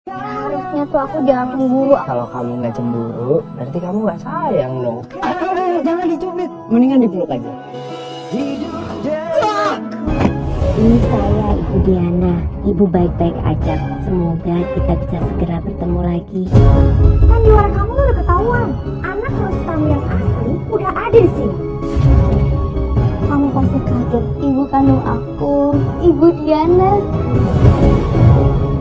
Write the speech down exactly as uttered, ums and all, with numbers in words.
Harusnya tuh aku jangan cemburu. Kalau kamu nggak cemburu, berarti kamu nggak sayang dong. Eh, jangan dicubit, mendingan dipeluk aja. Ini saya Ibu Diana. Ibu baik-baik aja. Semoga kita bisa segera bertemu lagi. Sandiwara kamu tuh udah ketahuan. Anak Rustam yang asli udah ada di sini. Kamu pasti kaget. Ibu kandung aku, Ibu Diana.